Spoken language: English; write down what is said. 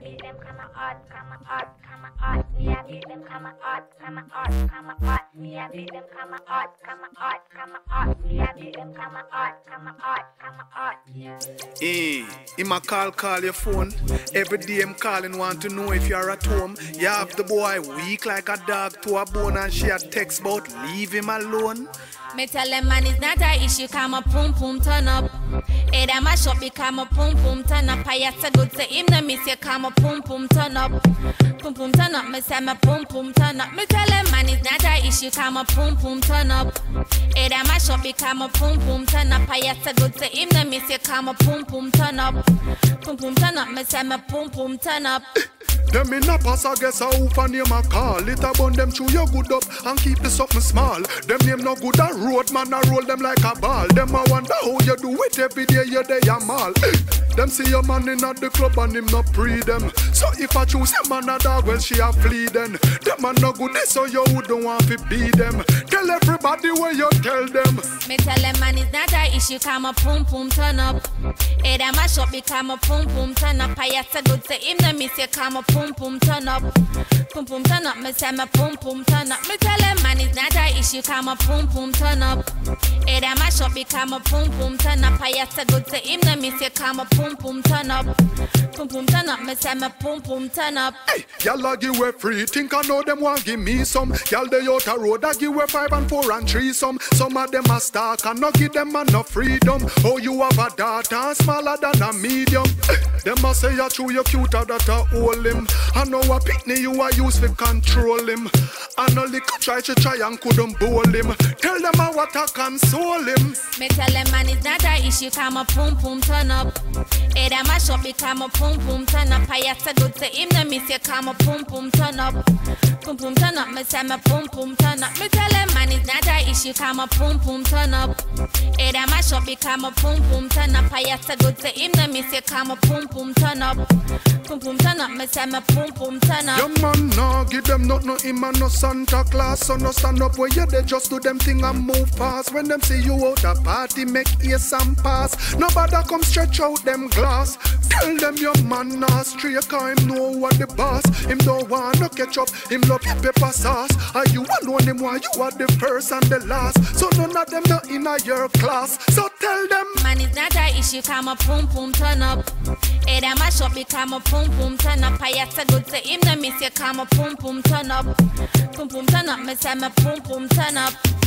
beat them come out, come out, come out. Me a beat them come out, come out, come out. Me a beat them come out, come out, come out. Me a beat them come out, come out, come out. Him a call your phone. Every day him calling, want to know if you're at home. You have the boy weak like a dog to a bone, and she a text about leave him alone. Me tell them man it's not a issue, come a pum pum turn up. Hey, that my shop become a pum pum turn up. I have to go to him, the miss you come a pum pum turn up. Pum pum turn up, me say me pum pum turn up. Me tell them man it's not a issue, come a pum pum turn up. Hey, that my shop become a pum pum turn up. I have to go to him, the miss you come a pum pum turn up. Pum pum turn up, me say me pum pum turn up. Them in a pass, I guess a hoop and name a call. It a bun them chew your good up and keep the something small. Them name no good a road, man, I roll them like a ball. Them I wonder how you do it every day, you day a mall. Them see your man in at the club and him not pre them. So if I choose a man a dog, well she a flee then. Them a no good, so you don't want to be them. Tell everybody where you tell them. Me tell them man it's not a issue, come a pum pum turn up. Hey, that my shop become a pum pum turn up. I have to go to him, the miss you come a pum pum turn up. Pum pum turn up, me say me pum pum turn up. Me tell them man it's not a issue, come a pum pum turn up. Hey, that my shop become a pum pum turn up. I have to go to him, the miss you come a pum pum turn up. Pum pum turn up, me say me pum pum turn up. Hey, y'all a give away free, think I know them want give me some. Y'all they out a road, I give away 5 and 4 and 3 some. Some of them a stalk and not give them enough freedom. Oh, you have a daughter smaller than a medium. Them a say you true, you cuter that a hold him. I know a pitney you a use to control him. And a little try and couldn't bowl him. Tell them a what I console him. Me tell them man it's not a issue, come a pum pum turn up. Hey, that my shop become a pum pum turn up. I have to go to him, the miss you come a pum pum turn up. Pum pum turn up, me say me pum pum turn up. Me tell them man it's not a issue, come a pum pum turn up. Hey, that my shop become a pum pum turn up. I have to go to him, the miss you come a pum pum turn up. Pum pum turn up, me say me pum pum turn up. Your man nah give them not no him and no Santa Claus. So no stand up where you they just do them thing and move fast. When them see you out a party, make ears and pass. Nobody come stretch out them glass. Tell them your man nah stray, cause him know what the boss. Him don't want no ketchup, him love your pepper sauce. Are you alone him while you are the first and the last. So none of them not in your class. So tell them man it's not a issue, come a pum pum turn up. Hey, that my shop become a pum pum turn up. I have to go to him, the miss you come a pum pum turn up. Pum pum turn up, me say me pum pum turn up.